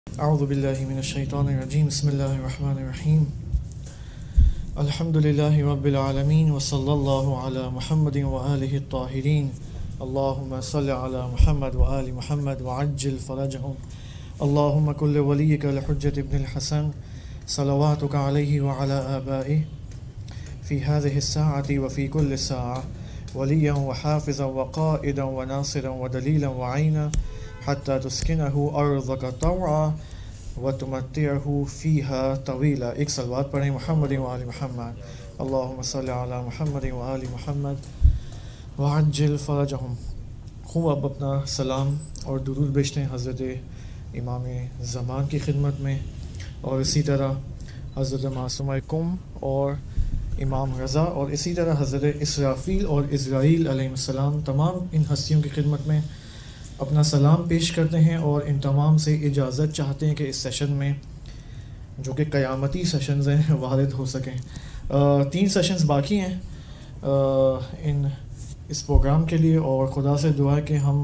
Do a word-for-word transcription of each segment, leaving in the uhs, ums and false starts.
اعوذ باللہ من الشیطان الرجیم بسم اللہ الرحمن الرحیم الحمد للہ رب العالمین وصلی اللہ علی محمد وآلہ الطاہرین اللہم صلی علی محمد وآل محمد وعجل فرجہم اللہم کل ولیک الحجۃ ابن الحسن صلواتک علیہ وعلی آبائہ فی هذه الساعة وفی کل ساعة ولیا وحافظا وقائدا وناصرا ودلیلا وعینا حتی تسکنہ ارضک طوعا وتمتعہ فیہا طویلا. ایک صلوات پڑھیں محمد وآل محمد اللہم صلی علی محمد وآل محمد وعجل فرجہم. خوب اب اپنا سلام اور درود بیچتے ہیں حضرت امام زمان کی خدمت میں، اور اسی طرح حضرت معصومہ کم اور امام رضا، اور اسی طرح حضرت اسرافیل اور اسرائیل علیہ السلام، تمام ان ہستیوں کی خدمت میں اپنا سلام پیش کرتے ہیں اور ان تمام سے اجازت چاہتے ہیں کہ اس سیشن میں، جو کہ قیامتی سیشنز ہیں، وارد ہو سکیں. تین سیشنز باقی ہیں ان اس پروگرام کے لیے، اور خدا سے دعا ہے کہ ہم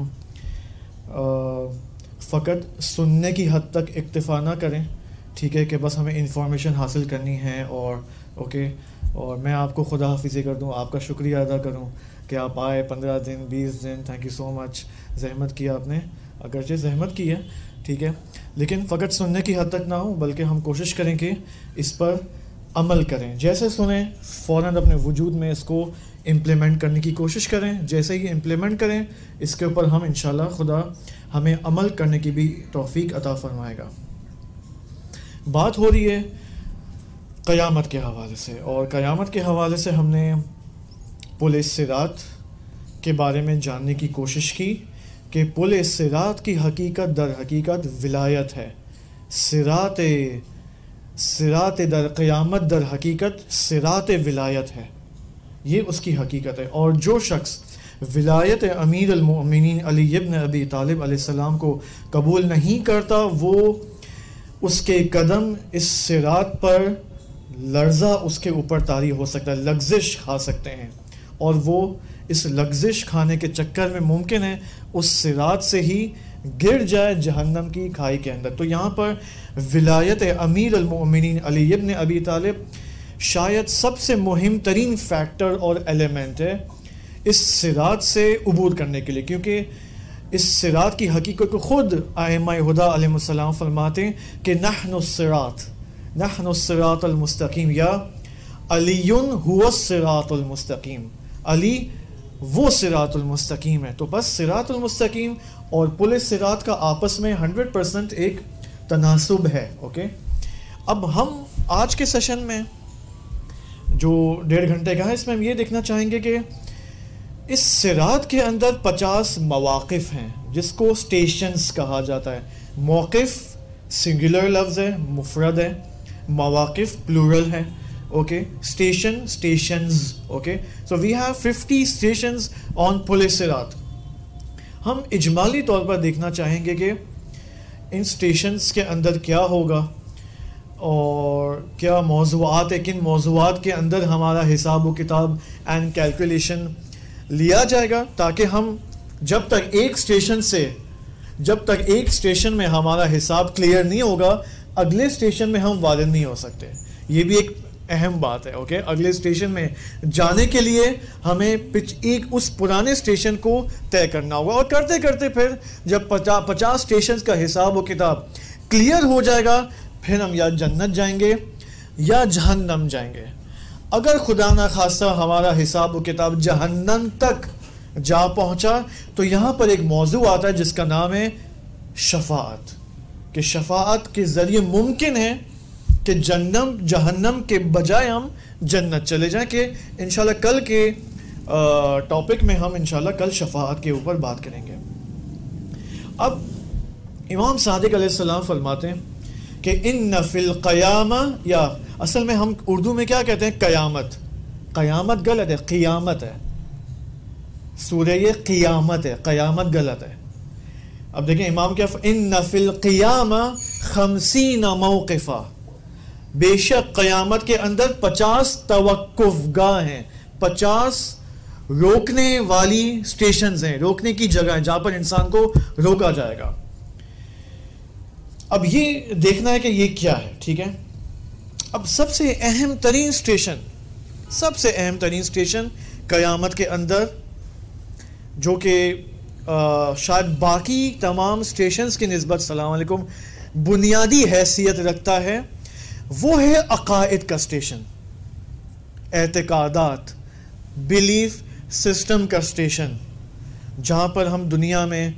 فقط سننے کی حد تک اکتفا نہ کریں، ٹھیک ہے، کہ بس ہمیں انفارمیشن حاصل کرنی ہے اور اوکے اور میں آپ کو خدا حافظی کر دوں، آپ کا شکریہ ادا کروں کہ آپ آئے پندرہ دن بیس دن، تھینک یو سو مچ، زحمت کیا آپ نے، اگرچہ زحمت کی ہے ٹھیک ہے، لیکن فقط سننے کی حد تک نہ ہو، بلکہ ہم کوشش کریں کہ اس پر عمل کریں. جیسے سنیں فوراً اپنے وجود میں اس کو امپلیمنٹ کرنے کی کوشش کریں. جیسے ہی امپلیمنٹ کریں اس کے اوپر ہم انشاءاللہ خدا ہمیں عمل کرنے کی بھی توفیق عطا فرمائے گا. بات ہو رہی ہے قیامت کے حوالے سے، اور قیامت کے حوالے سے ہم نے پل صراط کے بارے میں جاننے کی کوشش کی کہ پل صراط کی حقیقت در حقیقت ولایت ہے. صراط صراط در قیامت در حقیقت صراط ولایت ہے، یہ اس کی حقیقت ہے. اور جو شخص ولایت امیر المؤمنین علی ابن ابی طالب علیہ السلام کو قبول نہیں کرتا، وہ اس کے قدم اس صراط پر لرزہ اس کے اوپر طاری ہو سکتا ہے، لغزش کھا سکتے ہیں، اور وہ اس لغزش کھانے کے چکر میں ممکن ہے اس صراط سے ہی گر جائے جہنم کی کھائی کے اندر. تو یہاں پر ولایت امیر المؤمنین علی ابن ابی طالب شاید سب سے مہم ترین فیکٹر اور ایلیمنٹ ہے اس صراط سے عبور کرنے کے لیے، کیونکہ اس صراط کی حقیقت کو خود ائمہ ہدیٰ علیہ السلام فرماتے ہیں کہ نحن الصراط نحن الصراط المستقیم، یا علی هو الصراط المستقیم، علی وہ صراط المستقیم ہے. تو بس صراط المستقیم اور پل صراط کا آپس میں ہنڈریڈ پرسنٹ ایک تناسب ہے. اوکے اب ہم آج کے سیشن میں جو ڈیڑھ گھنٹے کا ہے، اس میں ہم یہ دیکھنا چاہیں گے کہ اس صراط کے اندر پچاس مواقف ہیں جس کو سٹیشنز کہا جاتا ہے. موقف سنگولر لفظ ہے، مفرد ہے، مواقف پلورل ہے. Okay station stations. Okay so we have fifty stations on Pul Sirat. ہم اجمالی طور پر دیکھنا چاہیں گے کہ ان اسٹیشنز کے اندر کیا ہوگا اور کیا موضوعات ہے، کن موضوعات کے اندر ہمارا حساب و کتاب اینڈ کیلکولیشن لیا جائے گا، تاکہ ہم جب تک ایک اسٹیشن سے جب تک ایک اسٹیشن میں ہمارا حساب کلیئر نہیں ہوگا، اگلے اسٹیشن میں ہم وارد نہیں ہو سکتے. یہ بھی ایک اہم بات ہے. اوکے اگلے اسٹیشن میں جانے کے لیے ہمیں ایک اس پرانے اسٹیشن کو طے کرنا ہوگا، اور کرتے کرتے پھر جب پچاس اسٹیشنز کا حساب و کتاب کلیئر ہو جائے گا، پھر ہم یا جنت جائیں گے یا جہنم جائیں گے. اگر خدا نہ خواستہ ہمارا حساب و کتاب جہنم تک جا پہنچا، تو یہاں پر ایک موضوع آتا ہے جس کا نام ہے شفاعت، کہ شفاعت کے ذریعے ممکن ہے کہ جنم جہنم کے بجائے ہم جنت چلے جائیں. کہ انشاءاللہ کل کے ٹاپک میں ہم انشاءاللہ کل شفاعت کے اوپر بات کریں گے. اب امام صادق علیہ السلام فرماتے ہیں کہ ان فی القیامہ، یا اصل میں ہم اردو میں کیا کہتے ہیں، قیامت. قیامت غلط ہے، قیامت ہے. سورہ یہ قیامت ہے، قیامت غلط ہے. اب دیکھیں امام کیا، ان فی القیامہ خمسین موقفہ، بے شک قیامت کے اندر پچاس توقف گاہ ہیں، پچاس روکنے والی سٹیشنز ہیں، روکنے کی جگہ ہیں جہاں پر انسان کو روکا جائے گا. اب یہ دیکھنا ہے کہ یہ کیا ہے. ٹھیک ہے, اب سب سے اہم ترین اسٹیشن سب سے اہم ترین اسٹیشن قیامت کے اندر, جو کہ شاید باقی تمام اسٹیشنز کی نسبت السلام علیکم بنیادی حیثیت رکھتا ہے, وہ ہے عقائد کا اسٹیشن, اعتقادات, بلیف سسٹم کا اسٹیشن, جہاں پر ہم دنیا میں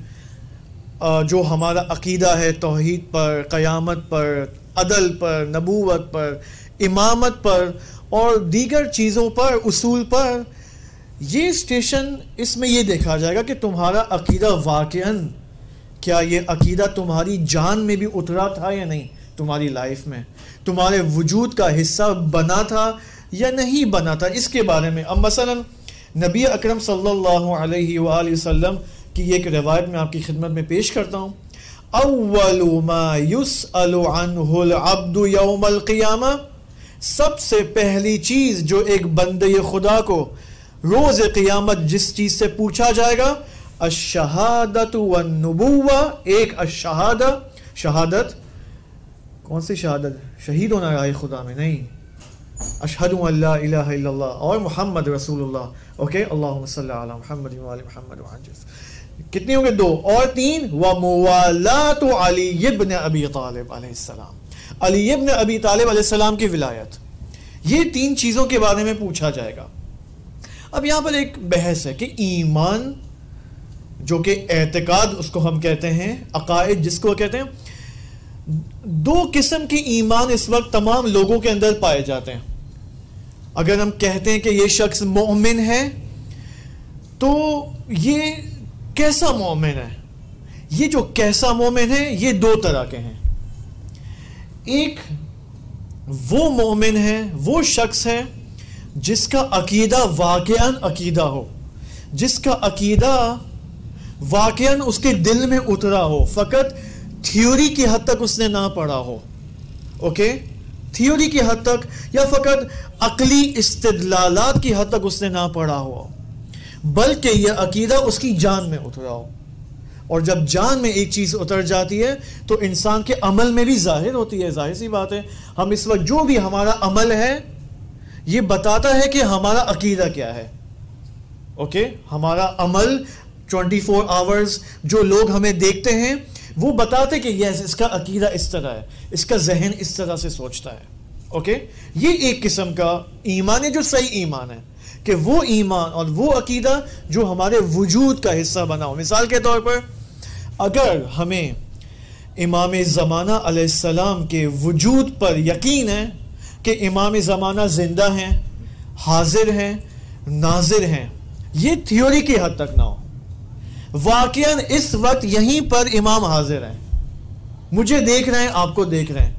جو ہمارا عقیدہ ہے توحید پر, قیامت پر, عدل پر, نبوت پر, امامت پر اور دیگر چیزوں پر, اصول پر, یہ اسٹیشن اس میں یہ دیکھا جائے گا کہ تمہارا عقیدہ واقعاً کیا یہ عقیدہ تمہاری جان میں بھی اترا تھا یا نہیں, تمہاری لائف میں تمہارے وجود کا حصہ بنا تھا یا نہیں بنا تھا, اس کے بارے میں. اب مثلا نبی اکرم صلی اللہ علیہ وآلہ وسلم کی ایک روایت میں آپ کی خدمت میں پیش کرتا ہوں. اول ما یسأل عنہ العبد یوم القیامہ, سب سے پہلی چیز جو ایک بندے خدا کو روز قیامت جس چیز سے پوچھا جائے گا, الشہادۃ والنبوہ, ایک الشہادہ, شہادت, کون سی شہادت, شہید ہونا راہ خدا میں نہیں, اشہد ان لا الہ الا اللہ اور محمد رسول اللہ. اوکے, اللہم صلی علی محمد وعلی محمد وعجز. کتنی ہوں گے؟ دو. اور تین, وموالات علی ابن ابی طالب علیہ السلام, علی ابن ابی طالب علیہ السلام کی ولایت. یہ تین چیزوں کے بارے میں پوچھا جائے گا. اب یہاں پر ایک بحث ہے کہ ایمان جو کہ اعتقاد اس کو ہم کہتے ہیں, عقائد جس کو کہتے ہیں, دو قسم کے ایمان اس وقت تمام لوگوں کے اندر پائے جاتے ہیں. اگر ہم کہتے ہیں کہ یہ شخص مومن ہے تو یہ کیسا مومن ہے؟ یہ جو کیسا مومن ہے یہ دو طرح کے ہیں. ایک وہ مومن ہے, وہ شخص ہے جس کا عقیدہ واقعاً عقیدہ ہو, جس کا عقیدہ واقعاً اس کے دل میں اترا ہو, فقط تھیوری کی حد تک اس نے نہ پڑھا ہو. اوکے, تھیوری کی حد تک یا فقط عقلی استدلالات کی حد تک اس نے نہ پڑھا ہو, بلکہ یہ عقیدہ اس کی جان میں اترا ہو. اور جب جان میں ایک چیز اتر جاتی ہے تو انسان کے عمل میں بھی ظاہر ہوتی ہے. ظاہر سی بات ہے, ہم اس وقت جو بھی ہمارا عمل ہے یہ بتاتا ہے کہ ہمارا عقیدہ کیا ہے. اوکے, ہمارا عمل چونٹی فور آورز جو لوگ ہمیں دیکھتے ہیں وہ بتاتے کہ یس اس کا عقیدہ اس طرح ہے, اس کا ذہن اس طرح سے سوچتا ہے. اوکے, یہ ایک قسم کا ایمان ہے جو صحیح ایمان ہے, کہ وہ ایمان اور وہ عقیدہ جو ہمارے وجود کا حصہ بنا ہو. مثال کے طور پر اگر ہمیں امام زمانہ علیہ السلام کے وجود پر یقین ہے کہ امام زمانہ زندہ ہیں, حاضر ہیں, ناظر ہیں, یہ تھیوری کی حد تک نہ ہو, واقعاً اس وقت یہیں پر امام حاضر ہیں, مجھے دیکھ رہے ہیں, آپ کو دیکھ رہے ہیں,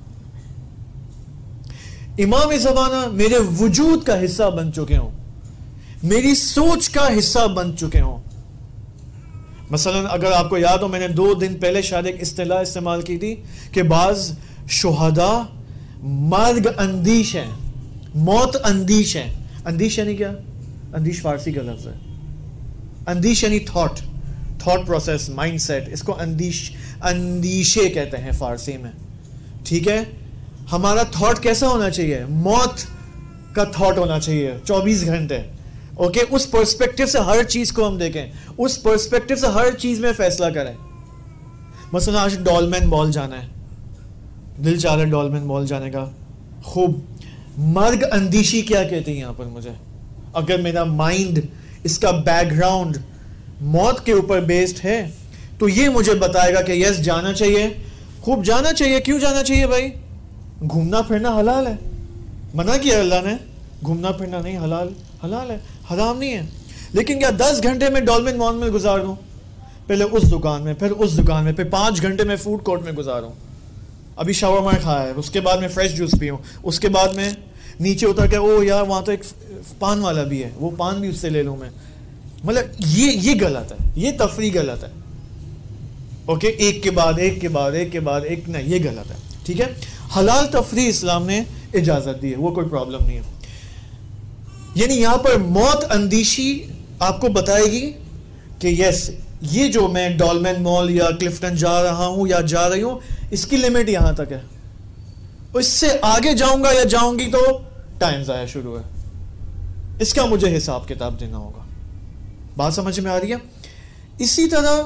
امام زمانہ میرے وجود کا حصہ بن چکے ہوں, میری سوچ کا حصہ بن چکے ہوں. مثلا اگر آپ کو یاد ہو, میں نے دو دن پہلے شاید ایک اصطلاح استعمال کی تھی کہ بعض شہداء مرگ اندیش ہیں, موت اندیش ہیں. اندیش یعنی کیا؟ اندیش فارسی کا لفظ ہے. اندیش یعنی thought, thought process, mind set, اس کو اندیش اندیشے کہتے ہیں فارسی میں. ٹھیک ہے, ہمارا تھاٹ کیسا ہونا چاہیے؟ موت کا تھاٹ ہونا چاہیے چوبیس گھنٹے. اوکے, اس پرسپیکٹو سے ہر چیز کو ہم دیکھیں, اس پرسپیکٹو سے ہر چیز میں فیصلہ کریں. مثلا آج ڈولمین مال جانا ہے, دل چاہ رہا ہے ڈولمین مال جانے کا, خوب. مرگ اندیشی کیا کہتے ہیں یہاں پر مجھے؟ اگر میرا مائنڈ, اس کا بیک گراؤنڈ موت کے اوپر بیسڈ ہے تو یہ مجھے بتائے گا کہ یس جانا چاہیے, خوب جانا چاہیے. کیوں جانا چاہیے بھائی؟ گھومنا پھرنا حلال ہے, منع کیا اللہ نے, گھومنا پھرنا نہیں, حلال حلال ہے, حرام نہیں ہے. لیکن کیا دس گھنٹے میں ڈولمین مال میں گزار دوں؟ پہلے اس دکان میں, پھر اس دکان میں, پھر پانچ گھنٹے میں فوڈ کورٹ میں گزاروں, ابھی شاورما کھایا ہے, اس کے بعد میں فریش جوس پیوں, اس کے بعد میں نیچے اتر کے او یار وہاں تو ایک پان والا بھی ہے, وہ پان بھی اس سے لے لوں میں. مطلب یہ یہ غلط ہے, یہ تفریح غلط ہے. اوکے, ایک کے بعد ایک کے بعد ایک کے بعد ایک, نہیں, یہ غلط ہے. ٹھیک ہے, حلال تفریح اسلام نے اجازت دی ہے, وہ کوئی پرابلم نہیں ہے. یعنی یہاں پر موت اندیشی آپ کو بتائے گی کہ یس یہ جو میں ڈولمین مال یا کلفٹن جا رہا ہوں یا جا رہی ہوں, اس کی لمٹ یہاں تک ہے، اس سے آگے جاؤں گا یا جاؤں گی تو ٹائم ضائع شروع ہے، اس کا مجھے حساب کتاب دینا ہوگا. بات سمجھ میں آ رہی ہے؟ اسی طرح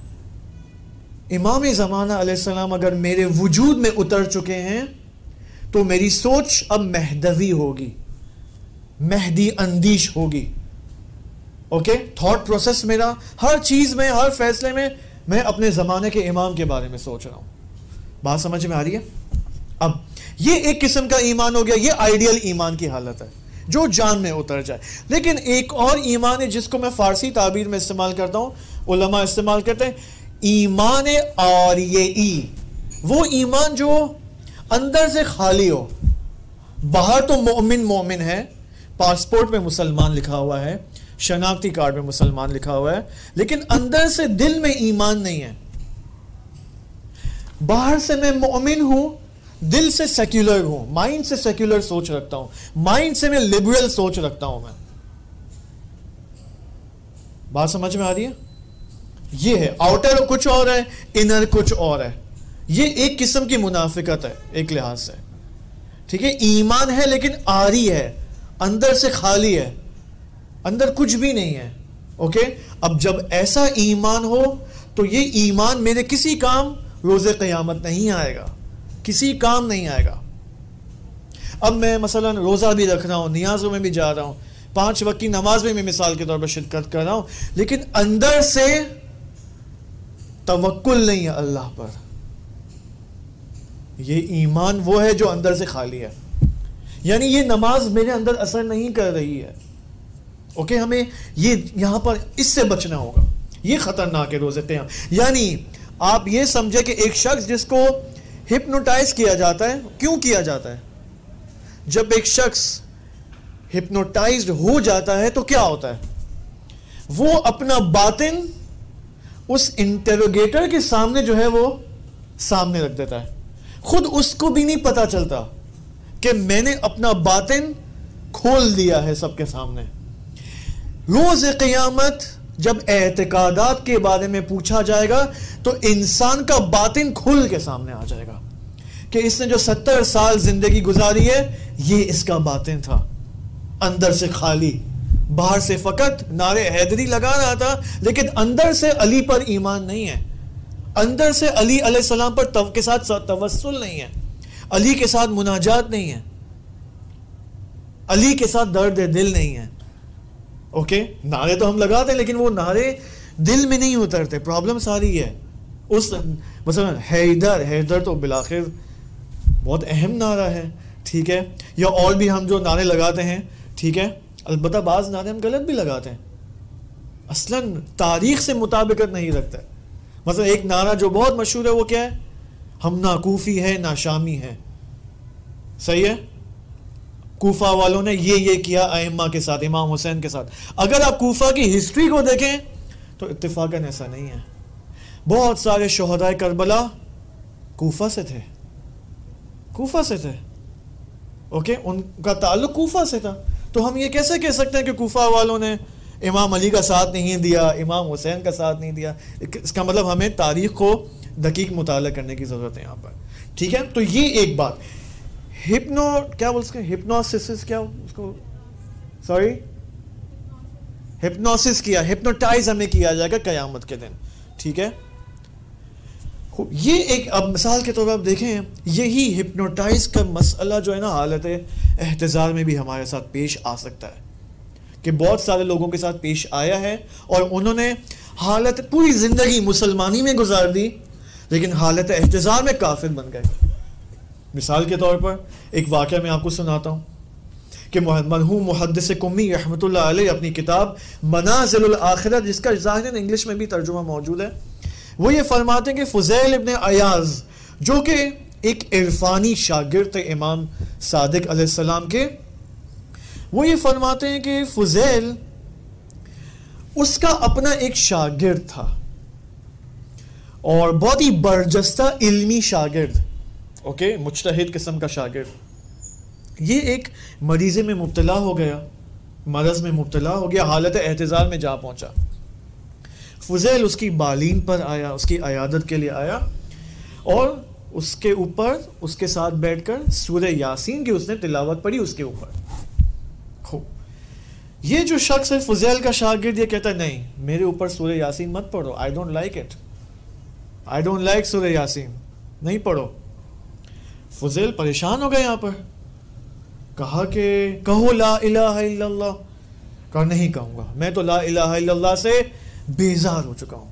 امام زمانہ علیہ السلام اگر میرے وجود میں اتر چکے ہیں تو میری سوچ اب مہدوی ہوگی، مہدی اندیش ہوگی. اوکے، تھاٹ پروسیس میرا ہر چیز میں، ہر فیصلے میں میں اپنے زمانے کے امام کے بارے میں سوچ رہا ہوں. بات سمجھ میں آ رہی ہے؟ اب یہ ایک قسم کا ایمان ہو گیا، یہ آئیڈیل ایمان کی حالت ہے جو جان میں اتر جائے. لیکن ایک اور ایمان ہے جس کو میں فارسی تعبیر میں استعمال کرتا ہوں، علماء استعمال کرتے ہیں، ایمان آریئی. وہ ایمان جو اندر سے خالی ہو، باہر تو مومن مومن ہے، پاسپورٹ میں مسلمان لکھا ہوا ہے، شناختی کارڈ میں مسلمان لکھا ہوا ہے، لیکن اندر سے دل میں ایمان نہیں ہے. باہر سے میں مومن ہوں، دل سے سیکولر ہوں، مائنڈ سے سیکولر سوچ رکھتا ہوں، مائنڈ سے میں لبرل سوچ رکھتا ہوں. میں بات سمجھ میں آ رہی ہے؟ یہ ہے آؤٹر کچھ اور ہے، انر کچھ اور ہے. یہ ایک قسم کی منافقت ہے ایک لحاظ سے. ٹھیک ہے، ایمان ہے لیکن آری ہے، اندر سے خالی ہے، اندر کچھ بھی نہیں ہے. اوکے، اب جب ایسا ایمان ہو تو یہ ایمان میرے کسی کام روز قیامت نہیں آئے گا، کسی کام نہیں آئے گا. اب میں مثلا روزہ بھی رکھ رہا ہوں، نیازوں میں بھی جا رہا ہوں، پانچ وقت کی نماز میں بھی مثال کے طور پر شرکت کر رہا ہوں، لیکن اندر سے توکل نہیں ہے اللہ پر. یہ ایمان وہ ہے جو اندر سے خالی ہے، یعنی یہ نماز میرے اندر اثر نہیں کر رہی ہے. اوکے، ہمیں یہ یہاں پر اس سے بچنا ہوگا، یہ خطرناک ہے روز قیامت. یعنی آپ یہ سمجھے کہ ایک شخص جس کو ہپنوٹائز کیا جاتا ہے، کیوں کیا جاتا ہے؟ جب ایک شخص ہپنوٹائزڈ ہو جاتا ہے تو کیا ہوتا ہے؟ وہ اپنا باطن اس انٹروگیٹر کے سامنے جو ہے وہ سامنے رکھ دیتا ہے. خود اس کو بھی نہیں پتا چلتا کہ میں نے اپنا باطن کھول دیا ہے سب کے سامنے. روز قیامت جب اعتقادات کے بارے میں پوچھا جائے گا تو انسان کا باطن کھل کے سامنے آ جائے گا کہ اس نے جو ستر سال زندگی گزاری ہے یہ اس کا باطن تھا، اندر سے خالی، باہر سے فقط نعرے حیدری لگا رہا تھا، لیکن اندر سے علی پر ایمان نہیں ہے، اندر سے علی علیہ السلام پر تو کے ساتھ توسل نہیں ہے، علی کے ساتھ مناجات نہیں ہے، علی کے ساتھ درد دل نہیں ہے. اوکے، نعرے تو ہم لگاتے ہیں لیکن وہ نعرے دل میں نہیں اترتے. پرابلم ساری ہے اس مثلا حیدر حیدر تو بالآخر بہت اہم نعرہ ہے، ٹھیک ہے، یا اور بھی ہم جو نعرے لگاتے ہیں، ٹھیک ہے. البتہ بعض نعرے ہم غلط بھی لگاتے ہیں، اصلاً تاریخ سے مطابقت نہیں رکھتا. مثلا ایک نعرہ جو بہت مشہور ہے وہ کیا ہے؟ ہم نہ کوفی ہے نہ شامی ہے. صحیح ہے، کوفہ والوں نے یہ یہ کیا ائمہ کے ساتھ، امام حسین کے ساتھ. اگر آپ کوفہ کی ہسٹری کو دیکھیں تو اتفاقاً ایسا نہیں ہے. بہت سارے شہدائے کربلا کوفہ سے تھے، کوفہ سے تھے. اوکے، ان کا تعلق کوفہ سے تھا. تو ہم یہ کیسے کہہ سکتے ہیں کہ کوفہ والوں نے امام علی کا ساتھ نہیں دیا، امام حسین کا ساتھ نہیں دیا؟ اس کا مطلب ہمیں تاریخ کو دقیق مطالعہ کرنے کی ضرورت ہے یہاں پر. ٹھیک ہے، تو یہ ایک بات. ہپنو کیا بول سکتے ہیں، ہپنوسس کیا اس کو سوری ہپنوسس کیا، ہپنوٹائز ہمیں کیا جائے گا قیامت کے دن. ٹھیک ہے، یہ ایک اب مثال کے طور پر آپ دیکھیں، یہی ہپنوٹائز کا مسئلہ جو ہے نا حالت احتضار میں بھی ہمارے ساتھ پیش آ سکتا ہے، کہ بہت سارے لوگوں کے ساتھ پیش آیا ہے اور انہوں نے حالت پوری زندگی مسلمانی میں گزار دی لیکن حالت احتضار میں کافر بن گئے. مثال کے طور پر ایک واقعہ میں آپ کو سناتا ہوں کہ مرحوم محدث قمی رحمۃ اللہ علیہ اپنی کتاب منازل الآخرہ، جس کا ظاہراً انگلش میں بھی ترجمہ موجود ہے، وہ یہ فرماتے ہیں کہ فضیل ابن عیاض جو کہ ایک عرفانی شاگرد تھے امام صادق علیہ السلام کے، وہ یہ فرماتے ہیں کہ فضیل اس کا اپنا ایک شاگرد تھا اور بہت ہی برجستہ علمی شاگرد، اوکے، مجتہد قسم کا شاگرد. یہ ایک مریضے میں مبتلا ہو گیا، مرض میں مبتلا ہو گیا، حالت احتضار میں جا پہنچا. فضیل اس کی بالین پر آیا، اس کی عیادت کے لیے آیا اور اس کے اوپر اس کے ساتھ بیٹھ کر سورہ یاسین کی اس نے تلاوت پڑھی اس کے اوپر. ہو یہ جو شخص ہے فضیل کا شاگرد یہ کہتا ہے نہیں میرے اوپر سورہ یاسین مت پڑھو, I don't like it, I don't like سورہ یاسین, نہیں پڑھو. فضیل پریشان ہو گئے یہاں پر, کہا کہ کہو لا الہ الا اللہ. کہا نہیں کہوں گا, میں تو لا الہ الا اللہ سے بیزار ہو چکا ہوں.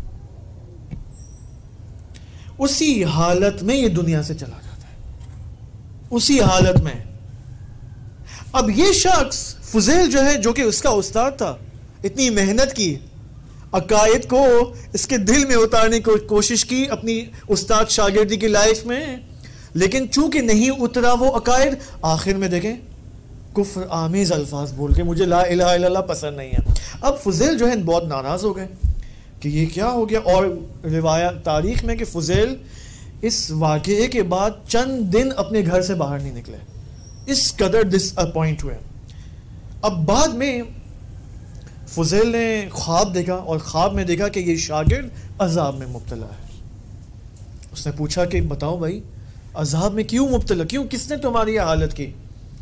اسی حالت میں یہ دنیا سے چلا جاتا ہے, اسی حالت میں. اب یہ شخص فضیل جو ہے جو کہ اس کا استاد تھا, اتنی محنت کی, عقائد کو اس کے دل میں اتارنے کی کوشش کی اپنی استاد شاگردی کی لائف میں, لیکن چونکہ نہیں اترا وہ عقائد, آخر میں دیکھیں کفر آمیز الفاظ بول کے مجھے لا الہ الا اللہ پسند نہیں ہے. اب فضیل جو ہے بہت ناراض ہو گئے کہ یہ کیا ہو گیا, اور روایت تاریخ میں کہ فضیل اس واقعے کے بعد چند دن اپنے گھر سے باہر نہیں نکلے, اس قدر ڈس اپوائنٹ ہوئے. اب بعد میں فضیل نے خواب دیکھا, اور خواب میں دیکھا کہ یہ شاگرد عذاب میں مبتلا ہے. اس نے پوچھا کہ بتاؤ بھائی عذاب میں کیوں مبتلا, کیوں, کس نے تمہاری یہ حالت کی؟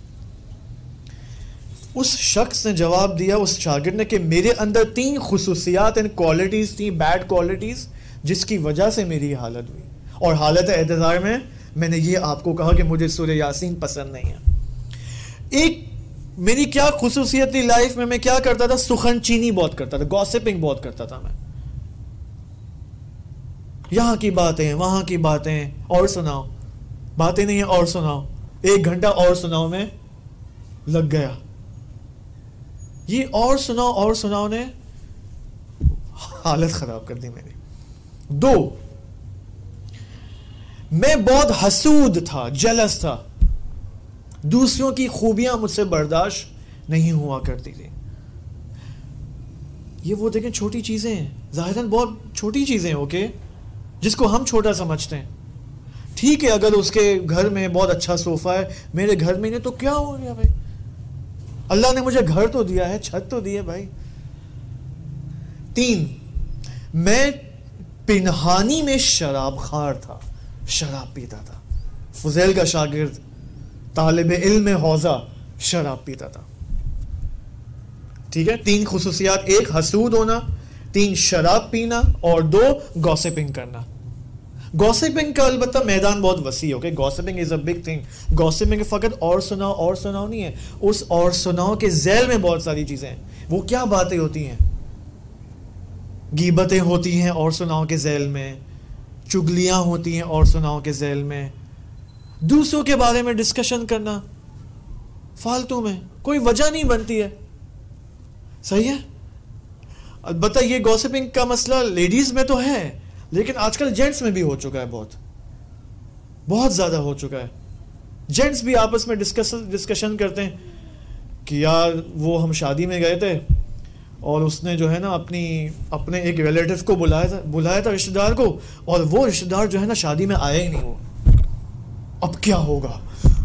اس شخص نے جواب دیا, اس شاگرد نے, کہ میرے اندر تین خصوصیات اینڈ کوالٹیز تھیں, بیڈ کوالٹیز, جس کی وجہ سے میری یہ حالت ہوئی. اور حالت اعتذار میں میں نے یہ آپ کو کہا کہ مجھے سورہ یاسین پسند نہیں ہے. ایک میری کیا خصوصیت تھی لائف میں, میں کیا کرتا تھا, سخن چینی بہت کرتا تھا, گوسپنگ بہت کرتا تھا میں, یہاں کی باتیں وہاں کی باتیں, اور سناؤ, باتیں نہیں ہیں اور سناؤ, ایک گھنٹہ اور سناؤ میں لگ گیا. یہ اور سناؤ اور سناؤ نے حالت خراب کر دی میری. دو, میں بہت حسود تھا, جلس تھا, دوسروں کی خوبیاں مجھ سے برداشت نہیں ہوا کرتی تھی. یہ وہ دیکھیں چھوٹی چیزیں ہیں, ظاہراً بہت چھوٹی چیزیں ہیں, اوکے, جس کو ہم چھوٹا سمجھتے ہیں. ٹھیک ہے اگر اس کے گھر میں بہت اچھا صوفہ ہے, میرے گھر میں نہیں, تو کیا ہو گیا بھائی, اللہ نے مجھے گھر تو دیا ہے, چھت تو دی ہے بھائی. تین, میں پنہانی میں شراب خوار تھا, شراب پیتا تھا. فضیل کا شاگرد, طالب علم حوزہ, شراب پیتا تھا. ٹھیک ہے, تین خصوصیات, ایک حسود ہونا, تین شراب پینا, اور دو گوسپنگ کرنا. گوسپنگ کا البتہ میدان بہت وسیع ہے, گوسپنگ از اے بگ تھنگ. گوسپنگ فقط اور سناؤ اور سناؤ نہیں ہے, اس اور سناؤ کے ذیل میں بہت ساری چیزیں ہیں. وہ کیا باتیں ہوتی ہیں, غیبتیں ہوتی ہیں اور سناؤ کے ذیل میں, چگلیاں ہوتی ہیں اور سناؤ کے ذیل میں, دوسروں کے بارے میں ڈسکشن کرنا فالتو میں, کوئی وجہ نہیں بنتی ہے. صحیح ہے. البتہ یہ گوسپنگ کا مسئلہ لیڈیز میں تو ہے, لیکن آج کل جینٹس میں بھی ہو چکا ہے, بہت بہت زیادہ ہو چکا ہے. جینٹس بھی آپس میں ڈسکشن کرتے ہیں کہ یار وہ ہم شادی میں گئے تھے اور اس نے جو ہے نا اپنی اپنے ایک ریلیٹیو کو بلایا تھا بلایا تھا رشتہ دار کو, اور وہ رشتہ دار جو ہے نا شادی میں آیا ہی نہیں. وہ اب کیا ہوگا؟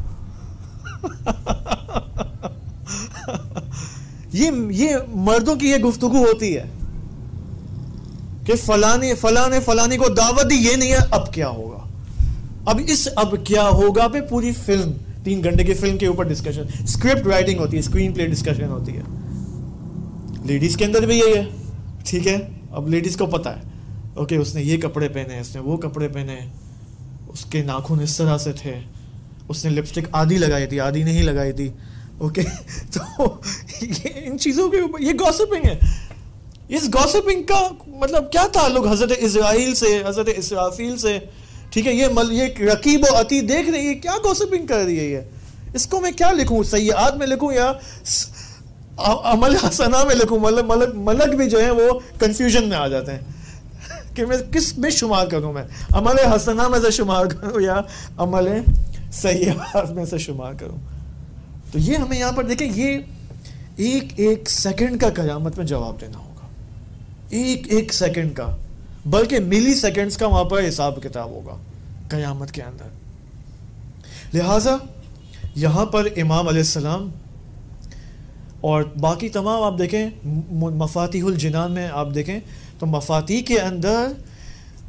یہ یہ مردوں کی یہ گفتگو ہوتی ہے کہ فلانے فلانے فلانی کو دعوت دی, یہ نہیں ہے, اب کیا ہوگا. اب اس اب کیا ہوگا پہ پوری فلم, تین گھنٹے کی فلم کے اوپر ڈسکشن, اسکرپٹ رائٹنگ ہوتی ہے, اسکرین پلے ڈسکشن ہوتی ہے. لیڈیز کے اندر بھی یہی ہے. ٹھیک ہے, اب لیڈیز کو پتا ہے, اوکے اس نے یہ کپڑے پہنے, اس نے وہ کپڑے پہنے, اس کے ناخن اس طرح سے تھے, اس نے لپسٹک آدھی لگائی تھی آدھی نہیں لگائی تھی. اوکے, تو یہ ان چیزوں کے اوپر یہ گوسپنگ ہے. اس گوسپنگ کا مطلب کیا تعلق حضرت اسرائیل سے, حضرت اسرافیل سے؟ ٹھیک ہے, یہ مل یہ رقیب و عتید دیکھ رہی ہے, کیا گوسپنگ کر رہی ہے یہ؟ اس کو میں کیا لکھوں, سیئات میں لکھوں یا عمل حسنہ میں لکھوں؟ ملک ملک ملک بھی جو ہے وہ کنفیوژن میں آ جاتے ہیں کہ میں کس میں شمار کروں, میں عمل حسنہ میں سے شمار کروں یا عمل سیئات میں سے شمار کروں. تو یہ ہمیں یہاں پر دیکھیں, یہ ایک ایک سیکنڈ کا قیامت میں جواب دینا ہوگا, ایک ایک سیکنڈ کا, بلکہ ملی سیکنڈز کا وہاں پر حساب کتاب ہوگا قیامت کے اندر. لہٰذا یہاں پر امام علیہ السلام اور باقی تمام آپ دیکھیں مفاتیح الجنان میں آپ دیکھیں تو مفاتیح کے اندر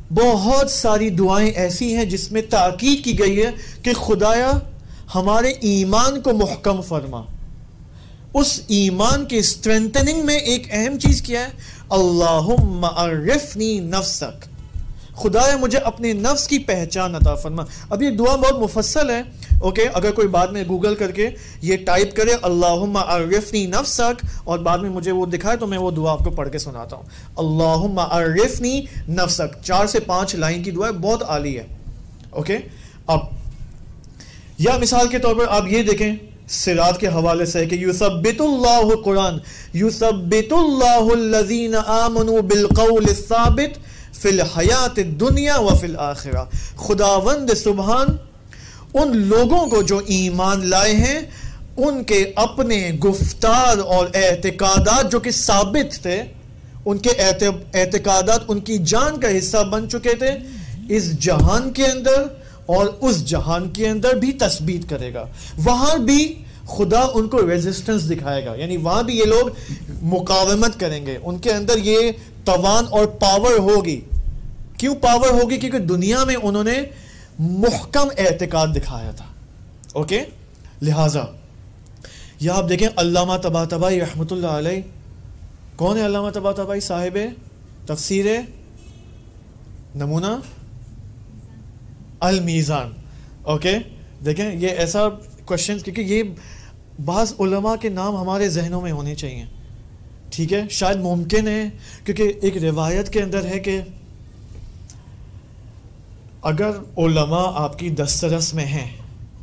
بہت ساری دعائیں ایسی ہیں جس میں تاکید کی گئی ہے کہ خدایا ہمارے ایمان کو محکم فرما. اس ایمان کے اسٹرینتننگ میں ایک اہم چیز کیا ہے؟ اللہم عرفنی نفسک، خدایا مجھے اپنے نفس کی پہچان عطا فرما. اب یہ دعا بہت مفصل ہے، اوکے. اگر کوئی بعد میں گوگل کر کے یہ ٹائپ کرے اللہم عرفنی نفسک اور بعد میں مجھے وہ دکھائے تو میں وہ دعا آپ کو پڑھ کے سناتا ہوں. اللہم عرفنی نفسک، چار سے پانچ لائن کی دعا ہے، بہت عالی ہے، اوکے. اب یا مثال کے طور پر آپ یہ دیکھیں صراط کے حوالے سے کہ یثبت اللہ، قرآن یثبت اللہ الذین آمنوا بالقول الثابت فی الحیات الدنیا وفی الآخرہ. خداوند سبحان ان لوگوں کو جو ایمان لائے ہیں ان کے اپنے گفتار اور اعتقادات جو کہ ثابت تھے، ان کے اعتقادات ان کی جان کا حصہ بن چکے تھے، اس جہان کے اندر اور اس جہان کے اندر بھی تثبیت کرے گا. وہاں بھی خدا ان کو ریزسٹنس دکھائے گا، یعنی وہاں بھی یہ لوگ مقاومت کریں گے، ان کے اندر یہ توان اور پاور ہوگی. کیوں پاور ہوگی؟ کیونکہ دنیا میں انہوں نے محکم اعتقاد دکھایا تھا، اوکے. لہٰذا یہ آپ دیکھیں علامہ طباطبائی رحمۃ اللہ علیہ. کون ہے علامہ طباطبائی؟ صاحب تفسیر نمونہ المیزان، اوکے. دیکھیں یہ ایسا کوشچن، کیونکہ یہ بعض علماء کے نام ہمارے ذہنوں میں ہونے چاہیے، ٹھیک ہے. شاید ممکن ہے کیونکہ ایک روایت کے اندر ہے کہ اگر علماء آپ کی دسترس میں ہیں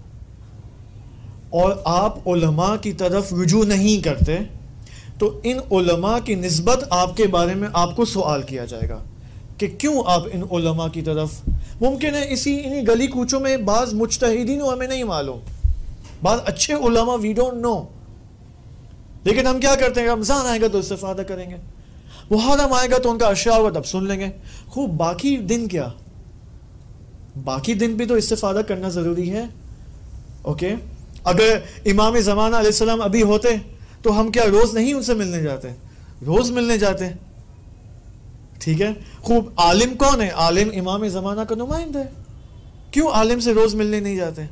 اور آپ علماء کی طرف رجوع نہیں کرتے تو ان علماء کی نسبت آپ کے بارے میں آپ کو سوال کیا جائے گا کہ کیوں آپ ان علماء کی طرف. ممکن ہے اسی انہی گلی کوچوں میں بعض مجتہدین ہمیں نہیں معلوم، بعض اچھے علماء وی ڈونٹ نو، لیکن ہم کیا کرتے ہیں؟ رمضان آئے گا تو استفادہ کریں گے، محرم آئے گا تو ان کا اشعار ہوگا تب سن لیں گے. خوب باقی دن کیا؟ باقی دن بھی تو استفادہ کرنا ضروری ہے، اوکے. اگر امام زمانہ علیہ السلام ابھی ہوتے تو ہم کیا روز نہیں ان سے ملنے جاتے؟ روز ملنے جاتے، ٹھیک ہے. خوب عالم کون ہے؟ عالم امام زمانہ کا نمائندہ ہے. کیوں عالم سے روز ملنے نہیں جاتے؟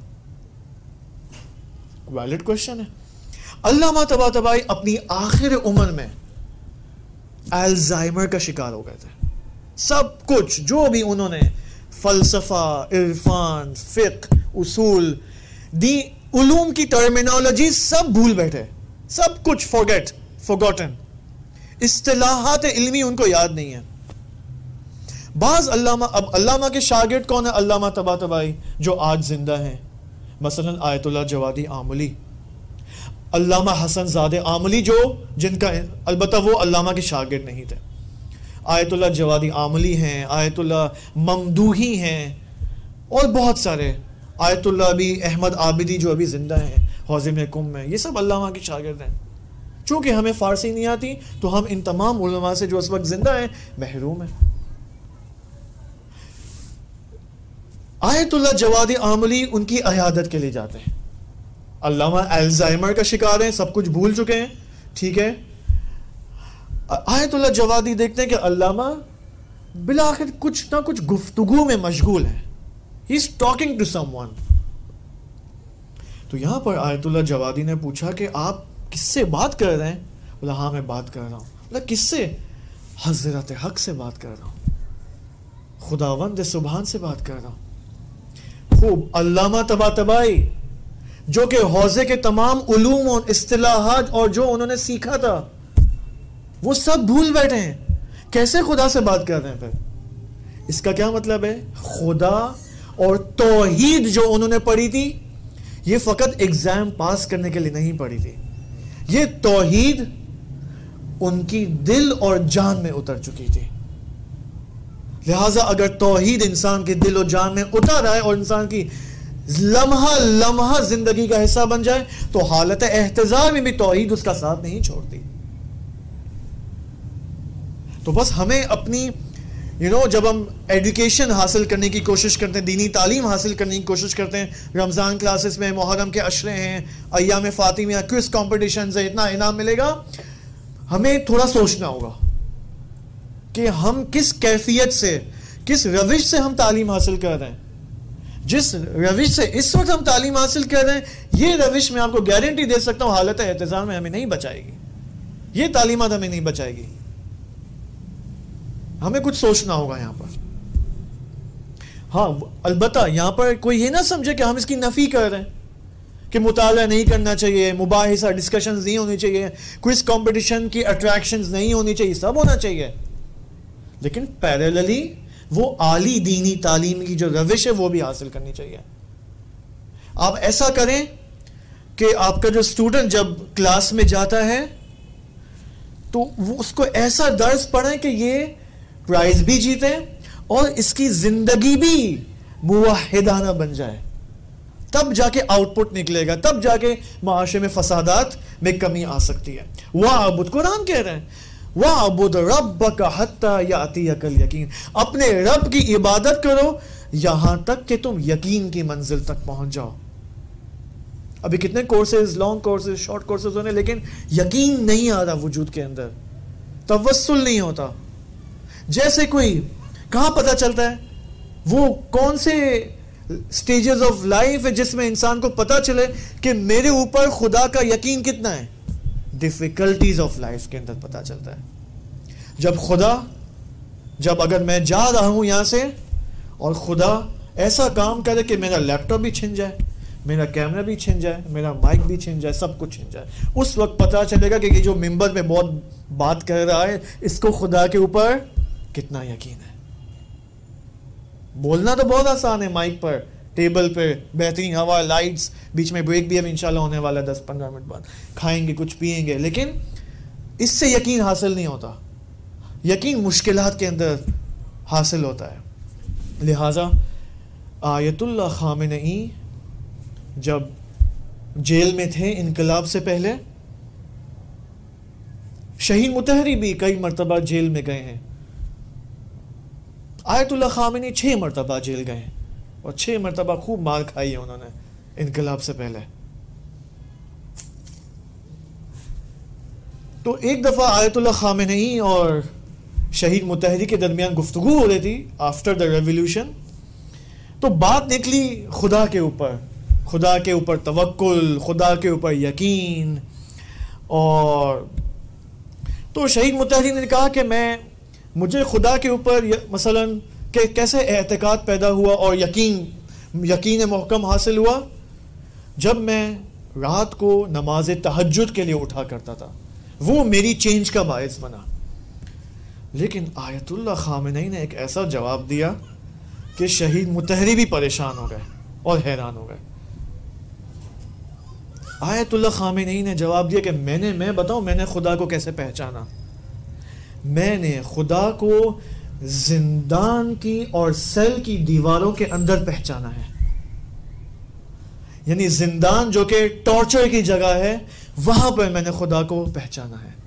ویلڈ کوشچن ہے. علامہ طباطبائی اپنی آخر عمر میں الزائمر کا شکار ہو گئے تھے. سب کچھ جو بھی انہوں نے فلسفہ، عرفان، فقہ، اصول، دی علوم کی ٹرمینالوجی سب بھول بیٹھے، سب کچھ فورگیٹ فورگوٹن. اصطلاحات علمی ان کو یاد نہیں ہے. بعض علامہ، اب علامہ کے شاگرد کون ہے؟ علامہ طباطبائی جو آج زندہ ہیں، مثلا آیت اللہ جوادی آملی، علامہ حسن زادہ آملی جو جن کا البتہ وہ علامہ کے شاگرد نہیں تھے. آیت اللہ جوادی آملی ہیں، آیت اللہ ممدوحی ہیں اور بہت سارے. آیت اللہ بھی احمد عابدی جو ابھی زندہ ہیں حوض کم میں، یہ سب علامہ کے شاگرد ہیں. چونکہ ہمیں فارسی نہیں آتی تو ہم ان تمام علماء سے جو اس وقت زندہ ہیں محروم ہیں. آیت اللہ جوادی آملی ان کی عیادت کے لیے جاتے ہیں. علامہ الزائمر کا شکار ہیں، سب کچھ بھول چکے ہیں، ٹھیک ہے. آیت اللہ جوادی دیکھتے ہیں کہ علامہ بالآخر کچھ نہ کچھ گفتگو میں مشغول ہے. He is talking to someone. تو یہاں پر آیت اللہ جوادی نے پوچھا کہ آپ کس سے بات کر رہے ہیں؟ بولا ہاں میں بات کر رہا ہوں. بولا کس سے؟ حضرت حق سے بات کر رہا ہوں، خداوند سبحان سے بات کر رہا ہوں. خوب علامہ طباطبائی جو کہ حوزے کے تمام علوم اور اصطلاحات اور جو انہوں نے سیکھا تھا وہ سب بھول بیٹھے ہیں. کیسے خدا سے بات کر رہے ہیں؟ پھر اس کا کیا مطلب ہے؟ خدا اور توحید جو انہوں نے پڑھی تھی یہ فقط ایگزام پاس کرنے کے لیے نہیں پڑھی تھی، یہ توحید ان کی دل اور جان میں اتر چکی تھی. لہٰذا اگر توحید انسان کے دل و جان میں اتر آئے اور انسان کی لمحہ لمحہ زندگی کا حصہ بن جائے تو حالت احتضار میں بھی توحید اس کا ساتھ نہیں چھوڑتی. تو بس ہمیں اپنی یو نو جب ہم ایڈوکیشن حاصل کرنے کی کوشش کرتے ہیں، دینی تعلیم حاصل کرنے کی کوشش کرتے ہیں، رمضان کلاسز میں، محرم کے عشرے ہیں، ایام فاطمیہ، کوئز کمپٹیشنز ہیں، اتنا انعام ملے گا، ہمیں تھوڑا سوچنا ہوگا کہ ہم کس کیفیت سے، کس روش سے ہم تعلیم حاصل کر رہے ہیں. جس روش سے اس وقت ہم تعلیم حاصل کر رہے ہیں یہ روش میں آپ کو گارنٹی دے سکتا ہوں حالت اعتزال میں ہمیں نہیں بچائے گی. یہ تعلیمات ہمیں نہیں بچائے گی. ہمیں کچھ سوچنا ہوگا یہاں پر. ہاں البتہ یہاں پر کوئی یہ نہ سمجھے کہ ہم اس کی نفی کر رہے ہیں کہ مطالعہ نہیں کرنا چاہیے, مباحثہ ڈسکشنز نہیں ہونی چاہیے, کوئز کمپٹیشن کی اٹریکشنز نہیں ہونی چاہیے, سب ہونا چاہیے. لیکن پیرللی وہ اعلی دینی تعلیم کی جو روش ہے وہ بھی حاصل کرنی چاہیے. آپ ایسا کریں کہ آپ کا جو اسٹوڈنٹ جب کلاس میں جاتا ہے تو وہ اس کو ایسا درس پڑھیں کہ یہ پرائز بھی جیتے اور اس کی زندگی بھی موحدانہ بن جائے. تب جا کے آؤٹ پٹ نکلے گا, تب جا کے معاشرے میں فسادات میں کمی آ سکتی ہے. وَعْبُدْ قرآن کہہ رہے ہیں وَعْبُدْ رَبَّكَ حَتَّى يَأْتِيَكَ الْيَقِينُ, اپنے رب کی عبادت کرو یہاں تک کہ تم یقین کی منزل تک پہنچ جاؤ. ابھی کتنے courses, long courses, short courses ہونے, لیکن یقین نہیں آ رہا وجود کے اندر, توسل نہیں ہوتا. جیسے کوئی کہاں پتہ چلتا ہے وہ کون سے سٹیجز آف لائف ہے جس میں انسان کو پتہ چلے کہ میرے اوپر خدا کا یقین کتنا ہے؟ ڈیفیکلٹیز آف لائف کے اندر پتہ چلتا ہے. جب خدا جب اگر میں جا رہا ہوں یہاں سے اور خدا ایسا کام کرے کہ میرا لیپ ٹاپ بھی چھن جائے, میرا کیمرہ بھی چھن جائے, میرا مائک بھی چھن جائے, سب کچھ چھن جائے, اس وقت پتہ چلے گا کہ یہ جو ممبر میں بہت بات کر رہا ہے اس کو خدا کے اوپر کتنا یقین ہے. بولنا تو بہت آسان ہے, مائک پر, ٹیبل پہ, بہترین ہوا, لائٹس, بیچ میں بریک بھی اب انشاءاللہ ہونے والا ہے دس پندرہ منٹ بعد, کھائیں گے کچھ پیئیں گے, لیکن اس سے یقین حاصل نہیں ہوتا. یقین مشکلات کے اندر حاصل ہوتا ہے. لہٰذا آیت اللہ خامنئی جب جیل میں تھے انقلاب سے پہلے, شہید مطہری بھی کئی مرتبہ جیل میں گئے ہیں. آیت اللہ خامنئی چھ مرتبہ جیل گئے ہیں اور چھ مرتبہ خوب مار کھائی ہے انہوں نے انقلاب سے پہلے. تو ایک دفعہ آیت اللہ خامنئی اور شہید مطہری کے درمیان گفتگو ہو رہی تھی آفٹر دا ریولیوشن. تو بات نکلی خدا کے اوپر, خدا کے اوپر توکل, خدا کے اوپر یقین. اور تو شہید مطہری نے کہا کہ میں مجھے خدا کے اوپر مثلا کہ کیسے اعتقاد پیدا ہوا اور یقین یقین محکم حاصل ہوا جب میں رات کو نماز تہجد کے لیے اٹھا کرتا تھا, وہ میری چینج کا باعث بنا. لیکن آیت اللہ خامنئی نے ایک ایسا جواب دیا کہ شہید مطہری بھی پریشان ہو گئے اور حیران ہو گئے. آیت اللہ خامنئی نے جواب دیا کہ میں نے میں بتاؤں میں نے خدا کو کیسے پہچانا. میں نے خدا کو زندان کی اور سیل کی دیواروں کے اندر پہچانا ہے. یعنی زندان جو کہ ٹارچر کی جگہ ہے, وہاں پر میں نے خدا کو پہچانا ہے.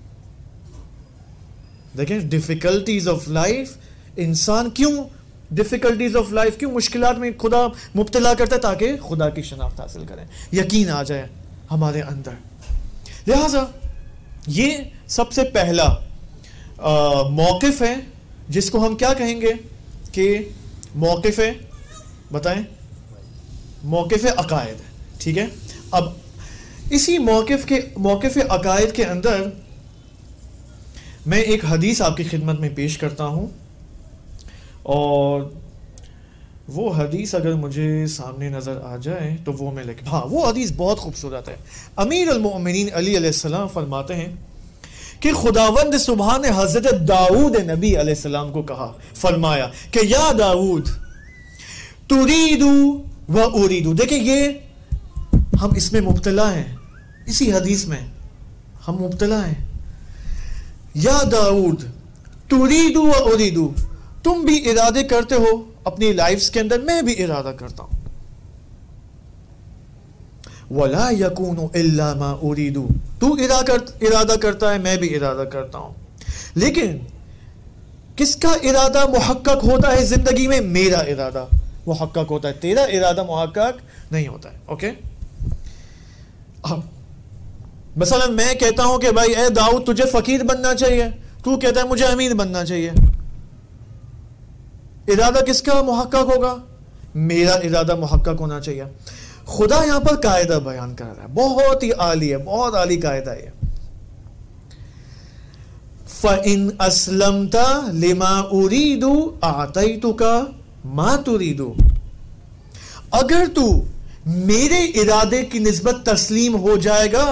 دیکھیں ڈیفیکلٹیز آف لائف, انسان کیوں ڈیفیکلٹیز آف لائف کیوں مشکلات میں خدا مبتلا کرتا ہے؟ تاکہ خدا کی شناخت حاصل کریں, یقین آ جائے ہمارے اندر. لہٰذا یہ سب سے پہلا موقف ہے جس کو ہم کیا کہیں گے کہ موقف ہے, بتائیں, موقف عقائد. ٹھیک ہے, اب اسی موقف کے موقف عقائد کے اندر میں ایک حدیث آپ کی خدمت میں پیش کرتا ہوں, اور وہ حدیث اگر مجھے سامنے نظر آ جائے تو وہ میں لکھ, ہاں وہ حدیث بہت خوبصورت ہے. امیر المؤمنین علی علیہ السلام فرماتے ہیں کہ خداوند سبحان نے حضرت داؤد نبی علیہ السلام کو کہا, فرمایا کہ یا داؤد تریدو و اریدو. دیکھیں یہ ہم اس میں مبتلا ہیں, اسی حدیث میں ہم مبتلا ہیں. یا داؤد تریدو و اریدو, تم بھی ارادے کرتے ہو اپنی لائفز کے اندر, میں بھی ارادہ کرتا ہوں. وَلَا يَكُونُ إِلَّا مَا أُرِيدُ, تو ارادہ کرتا ہے میں بھی ارادہ کرتا ہوں. لیکن کس کا ارادہ محقق ہوتا ہے زندگی میں؟ میرا ارادہ محقق ہوتا ہے, تیرا ارادہ محقق نہیں ہوتا ہے. اوکے, اب مثلا میں کہتا ہوں کہ بھائی اے داؤد تجھے فقیر بننا چاہیے, تو کہتا ہے مجھے امیر بننا چاہیے. ارادہ کس کا محقق ہوگا؟ میرا ارادہ محقق ہونا چاہیے. خدا یہاں پر قاعدہ بیان کر رہا ہے، بہت ہی عالی ہے، بہت عالی قاعدہ ہے. فَإِنْ أَسْلَمْتَ لِمَا أُرِيدُ أَعْطَيْتُكَ مَا تُرِيدُ. اگر تو میرے ارادے کی نسبت تسلیم ہو جائے گا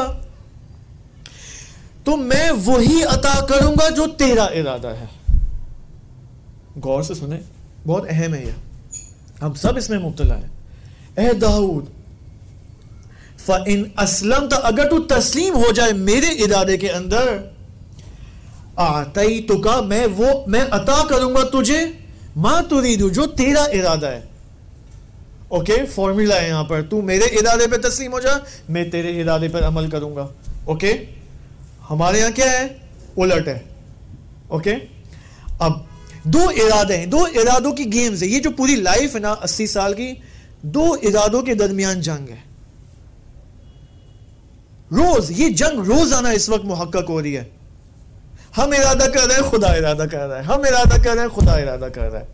تو میں وہی عطا کروں گا جو تیرا ارادہ ہے. غور سے سنیں، بہت اہم ہے یہ، ہم سب اس میں مبتلا ہیں. اے داؤد، فَإِنْ أَسْلَمْتَ، اگر تو تسلیم ہو جائے میرے ارادے کے اندر، أَعْطَيْتُكَ، میں وہ میں عطا کروں گا تجھے، مَا تُرِيدُ، جو تیرا ارادہ ہے. اوکے okay, فارمولا ہے یہاں پر، تو میرے ارادے پہ تسلیم ہو جا، میں تیرے ارادے پر عمل کروں گا. Okay okay? ہمارے یہاں کیا ہے؟ الٹ ہے. Okay okay? اب دو ارادے ہیں، دو ارادوں کی گیمز ہے. یہ جو پوری لائف ہے نا اسی سال کی، دو ارادوں کے درمیان جنگ ہے. روز یہ جنگ روزانہ اس وقت محقق ہو رہی ہے. ہم ارادہ کر رہے ہیں، خدا ارادہ کر رہا ہے، ہم ارادہ کر رہے ہیں، خدا ارادہ کر رہا ہے.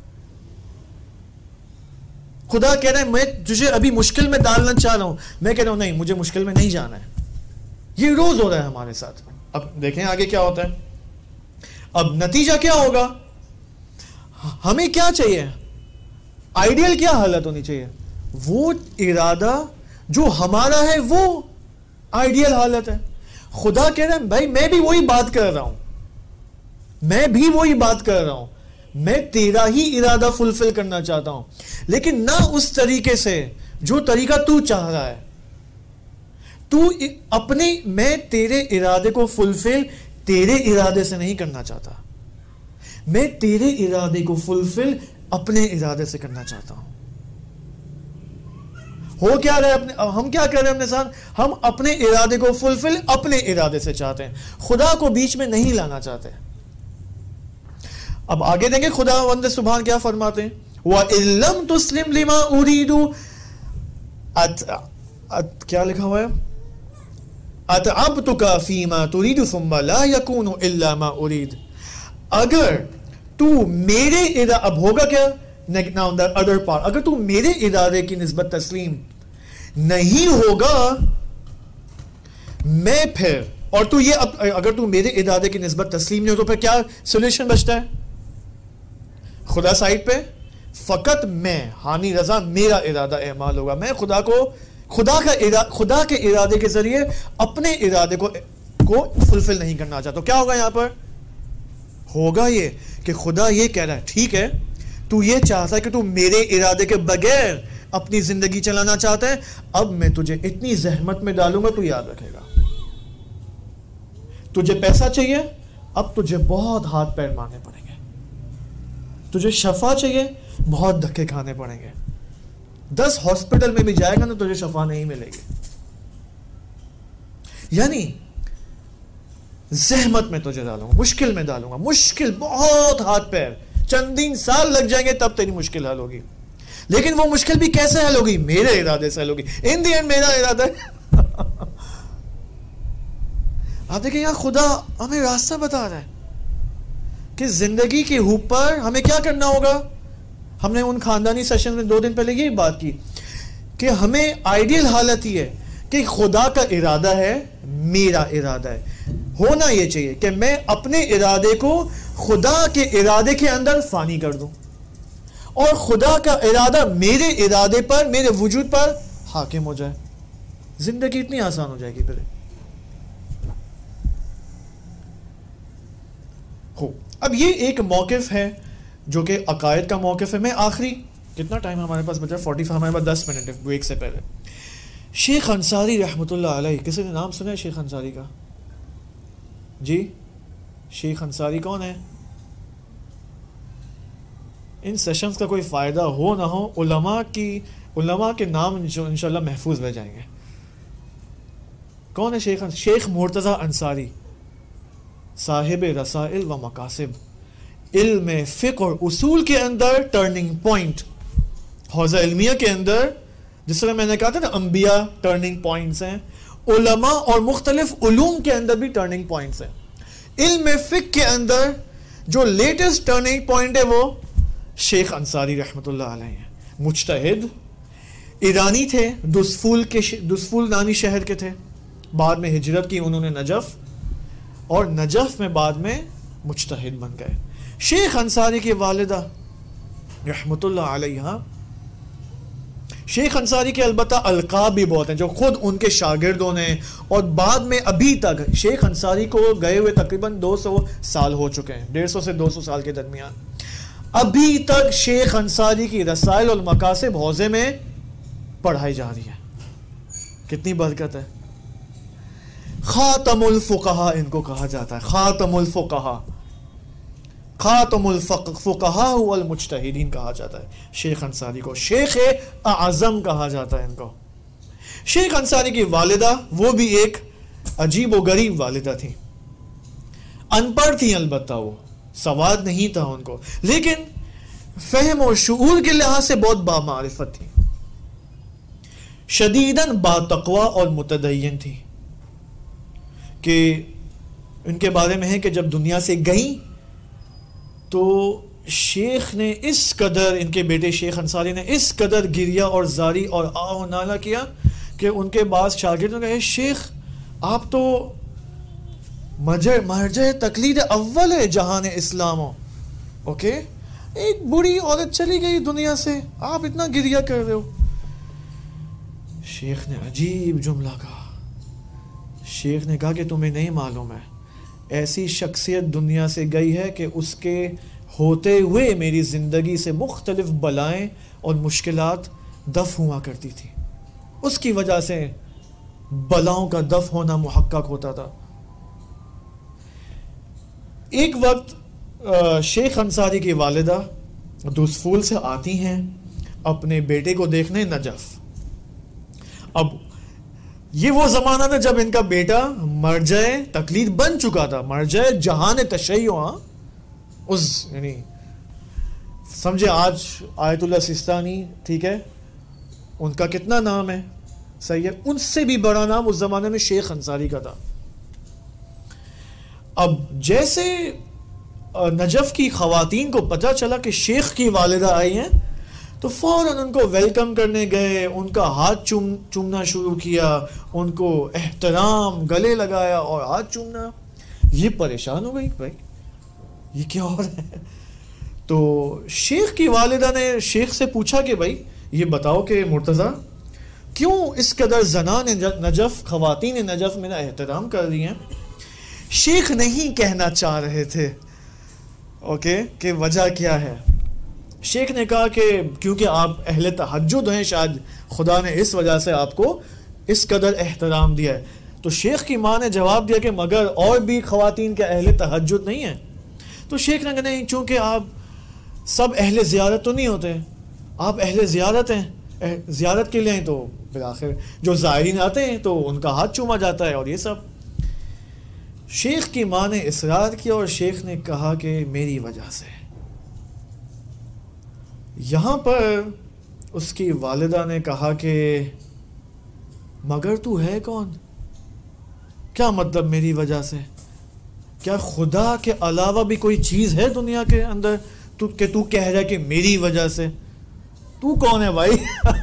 خدا کہہ رہا ہے میں تجھے ابھی مشکل میں ڈالنا چاہ رہا ہوں، میں کہہ رہا ہوں نہیں، مجھے مشکل میں نہیں جانا ہے. یہ روز ہو رہا ہے ہمارے ساتھ. اب دیکھیں آگے کیا ہوتا ہے. اب نتیجہ کیا ہوگا؟ ہمیں کیا چاہیے؟ آئیڈیل کیا حالت ہونی چاہیے؟ وہ ارادہ جو ہمارا ہے وہ آئیڈیل حالت ہے. خدا کہہ رہا ہے بھائی میں بھی وہی بات کر رہا ہوں، میں بھی وہی بات کر رہا ہوں، میں تیرا ہی ارادہ فلفل کرنا چاہتا ہوں، لیکن نہ اس طریقے سے جو طریقہ تو چاہ رہا ہے. تو اپنے میں تیرے ارادے کو فلفل تیرے ارادے سے نہیں کرنا چاہتا، میں تیرے ارادے کو فلفل اپنے ارادے سے کرنا چاہتا ہوں. ہو کیا رہے اپنے ہم کیا کر رہے ہیں اپنے ساتھ؟ ہم اپنے ارادے کو فلفل اپنے ارادے سے چاہتے ہیں، خدا کو بیچ میں نہیں لانا چاہتے. اب آگے دیں گے خدا وند سبحان کیا فرماتے ہیں. وَإِن لَمْ تُسْلِمْ لِمَا أُرِيدُ ات ات کیا لکھا ہوا ہے؟ أَتْعَبْتُكَ فِي مَا تُرِيدُ ثُمَّ لَا يَكُونُ إِلَّا مَا أُرِيدُ. اگر تو میرے ارادے، اب ہوگا کیا؟ Now the other part, اگر تو میرے ارادے کی نسبت تسلیم نہیں ہوگا، میں پھر اور تو یہ اگر تو میرے ارادے کی نسبت تسلیم نہیں ہو تو پھر کیا سولوشن بچتا ہے؟ خدا سائٹ پہ فقط میں حامی رضا میرا ارادہ اعمال ہوگا. میں خدا کو خدا کا ارادہ خدا کے ارادے کے ذریعے اپنے ارادے کو کو فلفل نہیں کرنا چاہتا. تو کیا ہوگا یہاں پر؟ ہوگا یہ کہ خدا یہ کہہ رہا ہے ٹھیک ہے تو یہ چاہتا ہے کہ تو میرے ارادے کے بغیر اپنی زندگی چلانا چاہتا ہے، اب میں تجھے اتنی زحمت میں ڈالوں گا تو یاد رکھے گا. تجھے پیسہ چاہیے، اب تجھے بہت ہاتھ پیر مارنے پڑیں گے. تجھے شفا چاہیے، بہت دھکے کھانے پڑیں گے. دس ہاسپٹل میں بھی جائے گا نا تجھے شفا نہیں ملے گی. یعنی زحمت میں تجھے ڈالوں گا، مشکل میں ڈالوں گا، مشکل بہت ہاتھ پیر، چندین سال لگ جائیں گے تب تیری مشکل حل ہوگی. لیکن وہ مشکل بھی کیسے حل ہوگی؟ میرے ارادے سے حل ہوگی. ان دی اینڈ میرا ارادہ ہے. آپ دیکھیں یہاں خدا ہمیں راستہ بتا رہا ہے کہ زندگی کے اوپر ہمیں کیا کرنا ہوگا. ہم نے ان خاندانی سیشن میں دو دن پہلے یہی بات کی کہ ہمیں آئیڈیل حالت ہی ہے کہ خدا کا ارادہ ہے، میرا ارادہ ہے. ہونا یہ چاہیے کہ میں اپنے ارادے کو خدا کے ارادے کے اندر فانی کر دوں اور خدا کا ارادہ میرے ارادے پر، میرے وجود پر حاکم ہو جائے. زندگی اتنی آسان ہو جائے گی. پھر ہو اب یہ ایک موقف ہے جو کہ عقائد کا موقف ہے. میں آخری کتنا ٹائم ہمارے پاس بچا؟ فورٹی فائیو، ہمارے پاس دس منٹ ہے بریک سے پہلے. شیخ انصاری رحمۃ اللہ علیہ، کسی نے نام سنا ہے شیخ انصاری کا؟ جی شیخ انصاری کون ہے؟ ان سیشنز کا کوئی فائدہ ہو نہ ہو، علماء کی علماء کے نام جو انشاءاللہ محفوظ رہ جائیں گے. کون ہے شیخ؟ شیخ مرتضی انصاری، صاحب رسائل و مقاصد، علم فقہ اور اصول کے اندر ٹرننگ پوائنٹ. حوزہ علمیہ کے اندر جس طرح میں نے کہا تھا نا انبیاء ٹرننگ پوائنٹس ہیں، علماء اور مختلف علوم کے اندر بھی ٹرننگ پوائنٹس ہیں. علم فقہ کے اندر جو لیٹسٹ ٹرننگ پوائنٹ ہے وہ شیخ انصاری رحمۃ اللہ علیہ، مجتہد ایرانی تھے، دسفول کے دسفول نامی شہر کے تھے، بعد میں ہجرت کی انہوں نے نجف، اور نجف میں بعد میں مجتہد بن گئے۔ شیخ انصاری کی والدہ رحمۃ اللہ علیہ، شیخ انصاری کے البتہ القاب بھی بہت ہیں جو خود ان کے شاگردوں نے، اور بعد میں ابھی تک شیخ انصاری کو گئے ہوئے تقریباً دو سو سال ہو چکے ہیں، ڈیڑھ سو سے دو سو سال کے درمیان، ابھی تک شیخ انصاری کی رسائل والمقاصد حوزے میں پڑھائی جا رہی ہے۔ کتنی برکت ہے۔ خاتم الفقہا ان کو کہا جاتا ہے، خاتم الفقہا، خاتم الفقہا والمجتہدین کہا جاتا ہے شیخ انصاری کو، شیخ اعظم کہا جاتا ہے ان کو۔ شیخ انصاری کی والدہ وہ بھی ایک عجیب و غریب والدہ تھی، ان پڑھ تھی، البتہ وہ سواد نہیں تھا ان کو، لیکن فہم و شعور کے لحاظ سے بہت بامعرفت تھی، شدیداً با تقوی اور متدین تھی، کہ ان کے بارے میں ہے کہ جب دنیا سے گئیں تو شیخ نے اس قدر، ان کے بیٹے شیخ انصاری نے اس قدر گریا اور زاری اور آہ و نالہ کیا کہ ان کے بعض شاگردوں نے کہا شیخ آپ تو مرجع تقلید اول ہے جہان اسلام ہو، اوکے، ایک بڑی عورت چلی گئی دنیا سے، آپ اتنا گریا کر رہے ہو۔ شیخ نے عجیب جملہ کہا، شیخ نے کہا کہ تمہیں نہیں معلوم ہے، ایسی شخصیت دنیا سے گئی ہے کہ اس کے ہوتے ہوئے میری زندگی سے مختلف بلائیں اور مشکلات دفع ہوا کرتی تھی، اس کی وجہ سے بلاؤں کا دفع ہونا محقق ہوتا تھا۔ ایک وقت شیخ انصاری کی والدہ دسفول سے آتی ہیں اپنے بیٹے کو دیکھنے نجف۔ اب یہ وہ زمانہ تھا جب ان کا بیٹا مرجع تقلید بن چکا تھا، مرجع جہان تشیع، اس یعنی سمجھے آج آیت اللہ سستانی، ٹھیک ہے، ان کا کتنا نام ہے، صحیح ہے، ان سے بھی بڑا نام اس زمانے میں شیخ انصاری کا تھا۔ اب جیسے نجف کی خواتین کو پتہ چلا کہ شیخ کی والدہ آئی ہیں تو فوراً ان کو ویلکم کرنے گئے، ان کا ہاتھ چوم چومنا شروع کیا، ان کو احترام گلے لگایا اور ہاتھ چومنا۔ یہ پریشان ہو گئی، بھائی یہ کیا ہو رہا ہے؟ تو شیخ کی والدہ نے شیخ سے پوچھا کہ بھائی یہ بتاؤ کہ مرتضیٰ کیوں اس قدر زنان نجف، خواتین نجف میرا احترام کر رہی ہیں؟ شیخ نہیں کہنا چاہ رہے تھے، اوکے، کہ وجہ کیا ہے۔ شیخ نے کہا کہ کیونکہ آپ اہل تہجد ہیں، شاید خدا نے اس وجہ سے آپ کو اس قدر احترام دیا ہے۔ تو شیخ کی ماں نے جواب دیا کہ مگر اور بھی خواتین کے اہل تہجد نہیں ہیں؟ تو شیخ نے کہا نہیں، چونکہ آپ سب اہل زیارت تو نہیں ہوتے، آپ اہل زیارت ہیں، زیارت کے لیے ہیں، تو بالآخر جو زائرین آتے ہیں تو ان کا ہاتھ چوما جاتا ہے اور یہ سب۔ شیخ کی ماں نے اصرار کیا اور شیخ نے کہا کہ میری وجہ سے۔ یہاں پر اس کی والدہ نے کہا کہ مگر تو ہے کون؟ کیا مطلب میری وجہ سے؟ کیا خدا کے علاوہ بھی کوئی چیز ہے دنیا کے اندر تو کہ تو کہہ رہا ہے کہ میری وجہ سے؟ تو کون ہے بھائی؟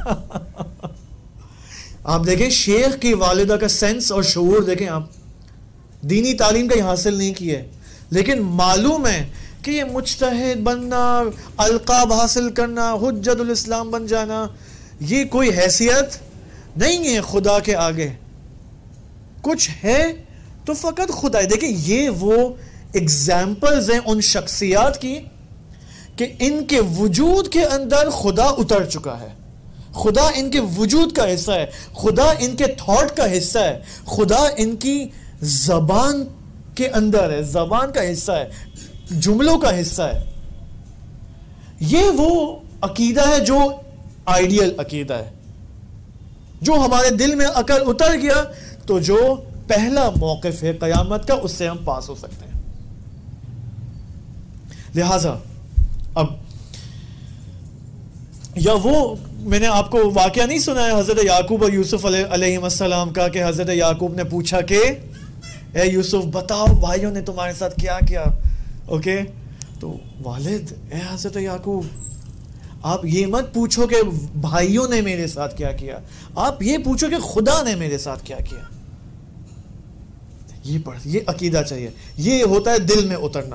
آپ دیکھیں شیخ کی والدہ کا سینس اور شعور دیکھیں، آپ دینی تعلیم کہیں حاصل نہیں کی ہے، لیکن معلوم ہے کہ یہ مجتہد بننا، القاب حاصل کرنا، حجت الاسلام بن جانا، یہ کوئی حیثیت نہیں ہے خدا کے آگے، کچھ ہے تو فقط خدا ہے۔ دیکھیں یہ وہ اگزامپلز ہیں ان شخصیات کی کہ ان کے وجود کے اندر خدا اتر چکا ہے، خدا ان کے وجود کا حصہ ہے، خدا ان کے تھاٹ کا حصہ ہے، خدا ان کی زبان کے اندر ہے، زبان کا حصہ ہے، جملوں کا حصہ ہے۔ یہ وہ عقیدہ ہے جو آئیڈیل عقیدہ ہے، جو ہمارے دل میں عقل اتر گیا تو جو پہلا موقف ہے قیامت کا، اس سے ہم پاس ہو سکتے ہیں۔ لہذا اب یا وہ میں نے آپ کو واقعہ نہیں سنا ہے حضرت یعقوب اور یوسف علیہ السلام کا کہ حضرت یعقوب نے پوچھا کہ اے یوسف بتاؤ بھائیوں نے تمہارے ساتھ کیا کیا، اوکے، تو والد اے حضرت یعقوب آپ یہ مت پوچھو کہ بھائیوں نے میرے ساتھ کیا کیا، آپ یہ پوچھو کہ خدا نے میرے ساتھ کیا کیا. یہ پڑھ، یہ عقیدہ چاہیے، یہ ہوتا ہے دل میں اترنا.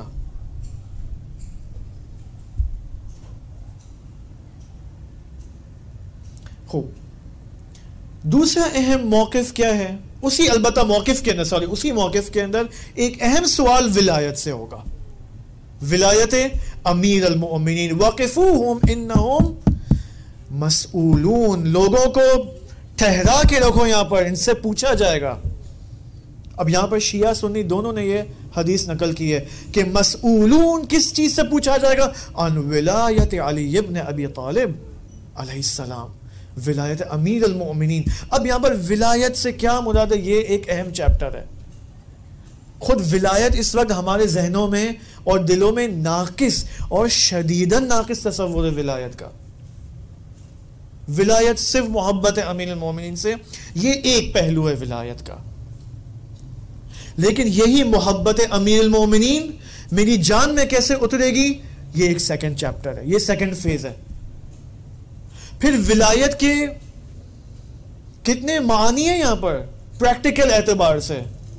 خوب. دوسرا اہم موقف کیا ہے؟ اسی البتہ موقف کے اندر سوری اسی موقف کے اندر ایک اہم سوال ولایت سے ہوگا. ولایت امیر المؤمنین، وقفوہم انہم مسئولون. لوگوں کو ٹھہرا کے رکھو یہاں پر، ان سے پوچھا جائے گا. اب یہاں پر شیعہ سنی دونوں نے یہ حدیث نقل کی ہے کہ مسئولون کس چیز سے پوچھا جائے گا؟ عن ولایت علی ابن ابی طالب علیہ السلام، ولایت امیر المؤمنین. اب یہاں پر ولایت سے کیا مراد ہے؟ یہ ایک اہم چیپٹر ہے. خود ولایت اس وقت ہمارے ذہنوں میں اور دلوں میں ناقص اور شدیداً ناقص تصور ہے ولایت کا. ولایت صرف محبت امیر المؤمنین سے، یہ ایک پہلو ہے ولایت کا. لیکن یہی محبت امیر المؤمنین میری جان میں کیسے اترے گی؟ یہ ایک سیکنڈ چیپٹر ہے، یہ سیکنڈ فیز ہے. پھر ولایت کے کتنے معنی ہیں یہاں پر پریکٹیکل اعتبار سے.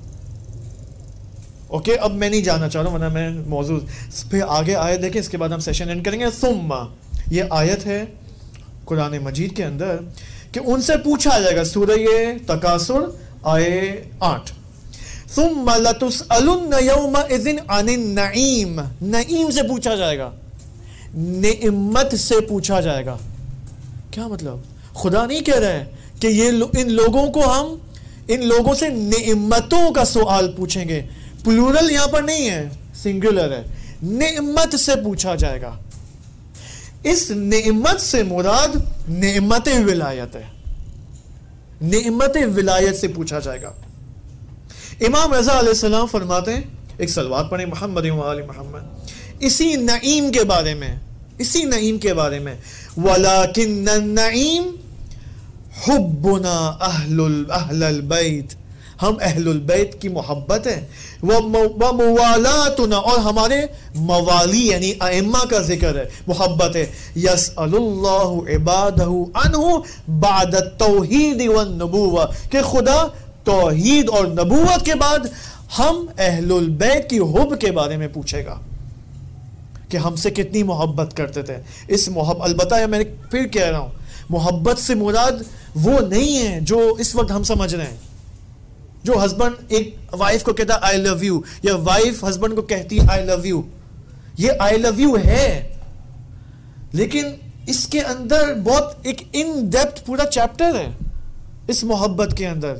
اوکے اب میں نہیں جانا چاہ رہا ہوں ورنہ میں موضوع پھر آگے آیت دیکھیں، اس کے بعد ہم سیشن اینڈ کریں گے. ثم یہ آیت ہے قرآن مجید کے اندر کہ ان سے پوچھا جائے گا. سورہ تکاثر آئے آٹھ. ثم لتسألن یومئذ عن النعیم، نعیم سے پوچھا جائے گا، نعمت سے پوچھا جائے گا. کیا مطلب؟ خدا نہیں کہہ رہا ہے کہ یہ ان لوگوں کو ہم ان لوگوں سے نعمتوں کا سوال پوچھیں گے. پلورل یہاں پر نہیں ہے، سنگولر ہے. نعمت سے پوچھا جائے گا. اس نعمت سے مراد نعمت ولایت ہے. نعمت ولایت سے پوچھا جائے گا. امام رضا علیہ السلام فرماتے ہیں، ایک صلوات پڑھیں محمد و آل محمد، اسی نعیم کے بارے میں اسی نعیم کے بارے میں وَلَكِنَّ النَّعِيمِ حُبُّنَا أَهْلَ الْبَيْتِ، ہم اہل البیت کی محبت ہے. وَمُوَالَاتُنَا، اور ہمارے موالی یعنی ائمہ کا ذکر ہے، محبت ہے. يَسْأَلُ اللَّهُ عِبَادَهُ عَنْهُ بَعْدَ التَّوْحِيدِ وَالنُّبُوَّةِ، کہ خدا توحید اور نبوت کے بعد ہم اہل البیت کی حب کے بارے میں پوچھے گا کہ ہم سے کتنی محبت کرتے تھے. اس محبت البتہ میں پھر کہہ رہا ہوں، محبت سے مراد وہ نہیں ہے جو اس وقت ہم سمجھ رہے ہیں، جو ہسبینڈ ایک وائف کو کہتا آئی لو یو، یا وائف ہسبینڈ کو کہتی آئی لو یو. یہ آئی لو یو ہے، لیکن اس کے اندر بہت ایک ان ڈیپتھ پورا چیپٹر ہے اس محبت کے اندر.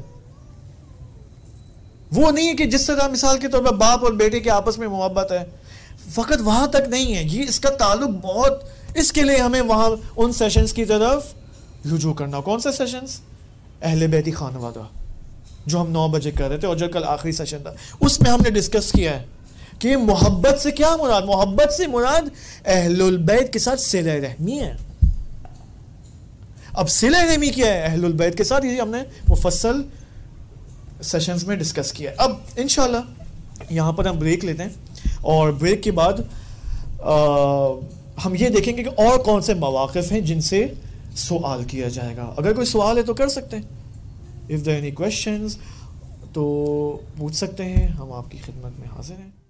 وہ نہیں ہے کہ جس طرح مثال کے طور پر باپ اور بیٹے کے آپس میں محبت ہے، فقط وہاں تک نہیں ہے. یہ اس کا تعلق بہت، اس کے لیے ہمیں وہاں ان سیشنز کی طرف رجوع کرنا. کون سے سیشنز؟ اہل بیتی خانوادہ، جو ہم نو بجے کر رہے تھے اور جو کل آخری سیشن تھا، اس میں ہم نے ڈسکس کیا ہے کہ محبت سے کیا مراد. محبت سے مراد اہل البیت کے ساتھ صلہ رحمی ہے. اب صلہ رحمی کیا ہے اہل البیت کے ساتھ، یہ ہم نے مفصل سیشنز میں ڈسکس کیا ہے. اب انشاءاللہ یہاں پر ہم بریک لیتے ہیں، اور بریک کے بعد ہم یہ دیکھیں گے کہ اور کون سے مواقف ہیں جن سے سوال کیا جائے گا. اگر کوئی سوال ہے تو کر سکتے ہیں. if there are any questions تو پوچھ سکتے ہیں، ہم آپ کی خدمت میں حاضر ہیں.